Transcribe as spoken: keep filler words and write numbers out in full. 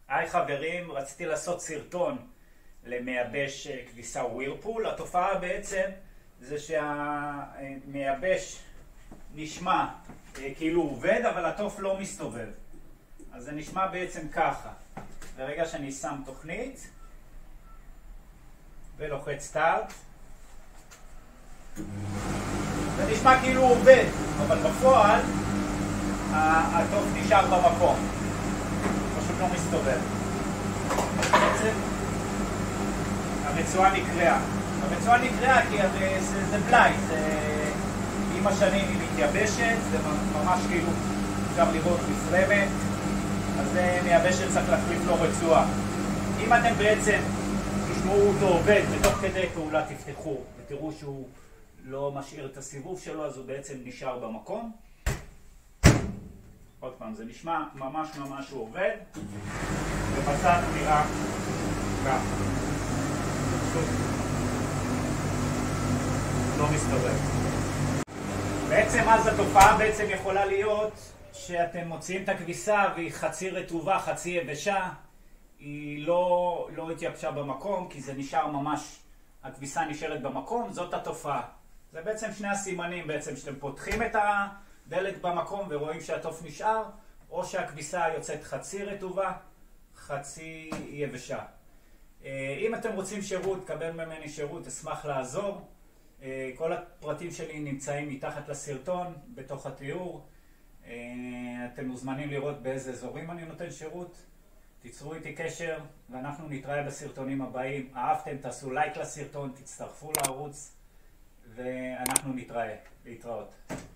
היי חברים, רציתי לעשות סרטון למייבש כביסה ווירפול. התופעה בעצם זה שהמייבש נשמע כאילו הוא עובד, אבל התוף לא מסתובב. אז זה נשמע בעצם ככה. ברגע שאני שם תוכנית ולוחץ סטארט, זה נשמע כאילו הוא עובד, אבל בפועל התוף נשאר במקום, פשוט לא מסתובב. בעצם הרצועה נקרעה. הרצועה נקרעה כי זה, זה בלי, זה עם השנים היא מתייבשת, זה ממש כאילו אפשר לראות נפרמת, אז זה מייבשת, צריך להחליף לו רצועה. אם אתם בעצם תשמעו אותו עובד ותוך כדי פעולה תפתחו ותראו שהוא לא משאיר את הסיבוב שלו, אז הוא בעצם נשאר במקום. עוד פעם, זה נשמע ממש ממש הוא עובד, ובצד הוא נראה ככה. לא מסתובב. בעצם אז התופעה בעצם יכולה להיות שאתם מוציאים את הכביסה והיא חצי רטובה, חצי יבשה, היא לא, לא התייבשה במקום, כי זה נשאר ממש, הכביסה נשארת במקום, זאת התופעה. זה בעצם שני הסימנים בעצם, שאתם פותחים את הדלת במקום ורואים שהתוף נשאר, או שהכביסה יוצאת חצי רטובה, חצי יבשה. אם אתם רוצים שירות, קבל ממני שירות, אשמח לעזור. כל הפרטים שלי נמצאים מתחת לסרטון, בתוך התיאור. אתם מוזמנים לראות באיזה אזורים אני נותן שירות. תיצרו איתי קשר, ואנחנו נתראה בסרטונים הבאים. אהבתם, תעשו לייק לסרטון, תצטרפו לערוץ, ואנחנו נתראה. להתראות.